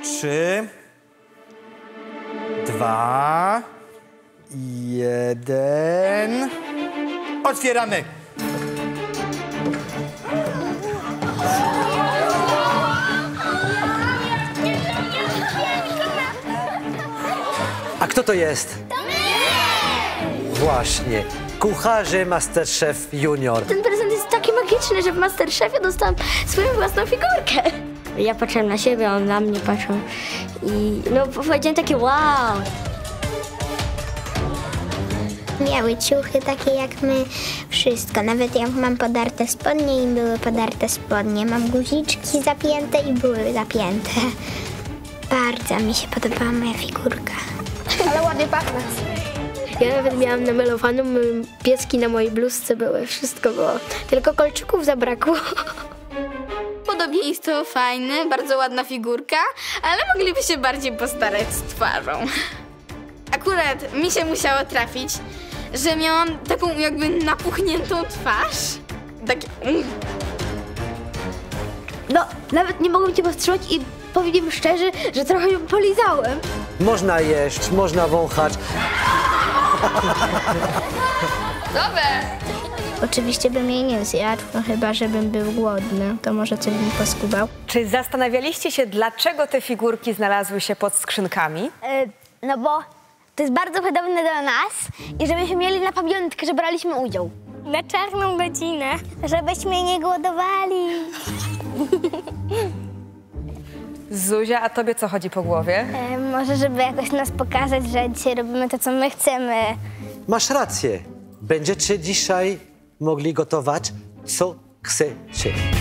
3, 2, 1. Otwieramy. A kto to jest? To my! Właśnie, kucharze Masterchef Junior. Ten prezent jest taki magiczny, że w Masterchefie dostałam swoją własną figurkę. Ja patrzyłem na siebie, on na mnie patrzył i no powiedziałem takie wow. Miały ciuchy takie jak my, wszystko. Nawet jak mam podarte spodnie i były podarte spodnie. Mam guziczki zapięte i były zapięte. Bardzo mi się podobała moja figurka. Ale ładnie pachnie. Ja nawet miałam namalowaną, pieski na mojej bluzce były, wszystko było. Tylko kolczyków zabrakło. Podobieństwo fajne, bardzo ładna figurka, ale mogliby się bardziej postarać z twarzą. Akurat mi się musiało trafić, że miałam taką jakby napuchniętą twarz. Takie... No, nawet nie mogłem cię powstrzymać i powiem szczerze, że trochę ją polizałem. Można jeść, można wąchać. Dobre! Oczywiście bym jej nie zjadł, no chyba żebym był głodny, to może coś bym poskubał. Czy zastanawialiście się, dlaczego te figurki znalazły się pod skrzynkami? No bo to jest bardzo podobne do nas i żebyśmy mieli na pamiątkę, że braliśmy udział. Na czarną godzinę, żebyśmy nie głodowali. Zuzia, a tobie co chodzi po głowie? Może żeby jakoś nas pokazać, że dzisiaj robimy to, co my chcemy. Masz rację. Będziecie dzisiaj mogli gotować, co chcecie.